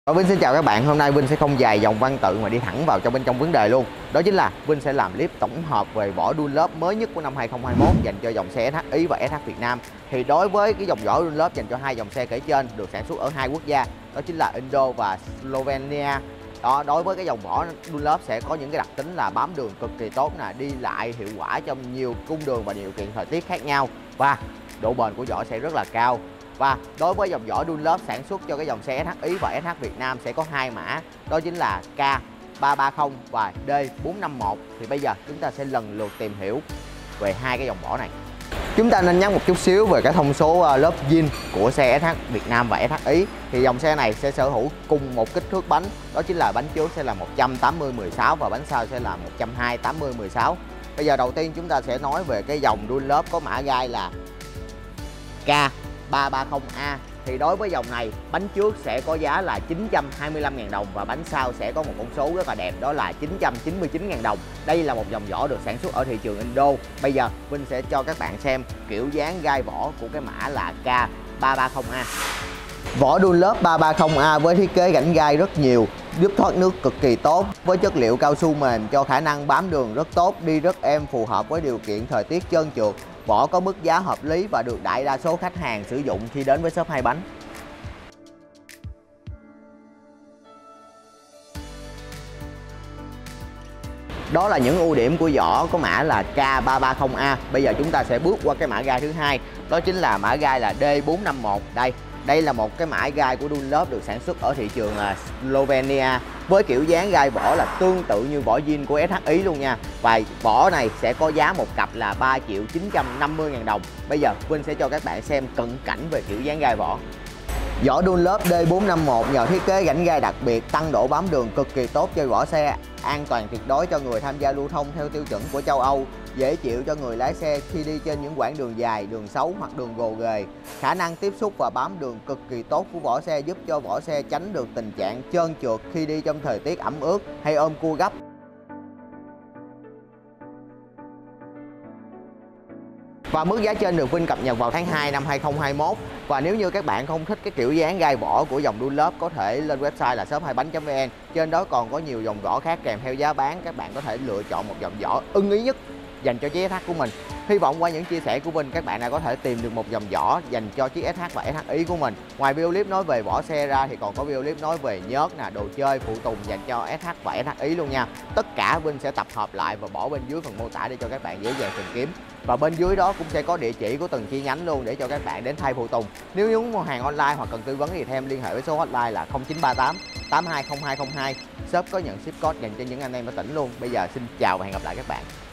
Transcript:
Vinh xin chào các bạn. Hôm nay Vinh sẽ không dài dòng văn tự mà đi thẳng vào trong bên trong vấn đề luôn. Đó chính là Vinh sẽ làm clip tổng hợp về vỏ Dunlop mới nhất của năm 2021 dành cho dòng xe SH Ý và SH Việt Nam. Thì đối với cái dòng vỏ Dunlop dành cho hai dòng xe kể trên được sản xuất ở hai quốc gia, đó chính là Indo và Slovenia. Đối với cái dòng vỏ Dunlop sẽ có những cái đặc tính là bám đường cực kỳ tốt nè, đi lại hiệu quả trong nhiều cung đường và điều kiện thời tiết khác nhau, và độ bền của vỏ sẽ rất là cao. Và đối với dòng vỏ Dunlop sản xuất cho cái dòng xe SH Ý và SH Việt Nam sẽ có hai mã, đó chính là K330 và D451. Thì bây giờ chúng ta sẽ lần lượt tìm hiểu về hai cái dòng vỏ này. Chúng ta nên nhắc một chút xíu về cái thông số lớp zin của xe SH Việt Nam và SH Ý. Thì dòng xe này sẽ sở hữu cùng một kích thước bánh, đó chính là bánh trước sẽ là 180/16 và bánh sau sẽ là 120/80/16. Bây giờ đầu tiên chúng ta sẽ nói về cái dòng Dunlop có mã gai là K330A. Thì đối với dòng này, bánh trước sẽ có giá là 925.000 đồng và bánh sau sẽ có một con số rất là đẹp, đó là 999.000 đồng. Đây là một dòng vỏ được sản xuất ở thị trường Indo. Bây giờ Vinh sẽ cho các bạn xem kiểu dáng gai vỏ của cái mã là K330A. Vỏ Dunlop 330A với thiết kế rãnh gai rất nhiều, giúp thoát nước cực kỳ tốt, với chất liệu cao su mềm cho khả năng bám đường rất tốt, đi rất êm, phù hợp với điều kiện thời tiết trơn trượt. Vỏ có mức giá hợp lý và được đại đa số khách hàng sử dụng khi đến với shop hai bánh. Đó là những ưu điểm của vỏ có mã là K330A. Bây giờ chúng ta sẽ bước qua cái mã gai thứ hai, đó chính là mã gai là D451. Đây là một cái mã gai của Dunlop được sản xuất ở thị trường Slovenia, với kiểu dáng gai vỏ là tương tự như vỏ zin của SH Ý luôn nha. Và vỏ này sẽ có giá một cặp là 3.950.000 đồng. Bây giờ Vinh sẽ cho các bạn xem cận cảnh về kiểu dáng gai vỏ. Vỏ Dunlop D451 nhờ thiết kế rãnh gai đặc biệt, tăng độ bám đường cực kỳ tốt cho vỏ xe, an toàn tuyệt đối cho người tham gia lưu thông theo tiêu chuẩn của châu Âu, dễ chịu cho người lái xe khi đi trên những quãng đường dài, đường xấu hoặc đường gồ ghề. Khả năng tiếp xúc và bám đường cực kỳ tốt của vỏ xe giúp cho vỏ xe tránh được tình trạng trơn trượt khi đi trong thời tiết ẩm ướt hay ôm cua gấp. Và mức giá trên được Vinh cập nhật vào tháng 2 năm 2021. Và nếu như các bạn không thích cái kiểu dáng gai vỏ của dòng Dunlop, có thể lên website là shop2bánh.vn. Trên đó còn có nhiều dòng vỏ khác kèm theo giá bán, các bạn có thể lựa chọn một dòng vỏ ưng ý nhất dành cho chiếc SH của mình. Hy vọng qua những chia sẻ của Vinh, các bạn đã có thể tìm được một dòng vỏ dành cho chiếc SH và SH Ý của mình. Ngoài video clip nói về vỏ xe ra thì còn có video clip nói về nhớt nè, đồ chơi, phụ tùng dành cho SH và SH Ý luôn nha. Tất cả Vinh sẽ tập hợp lại và bỏ bên dưới phần mô tả để cho các bạn dễ dàng tìm kiếm. Và bên dưới đó cũng sẽ có địa chỉ của từng chi nhánh luôn để cho các bạn đến thay phụ tùng. Nếu muốn mua hàng online hoặc cần tư vấn gì thêm, liên hệ với số hotline là 0938 820202. Shop có nhận ship code dành cho những anh em ở tỉnh luôn. Bây giờ xin chào và hẹn gặp lại các bạn.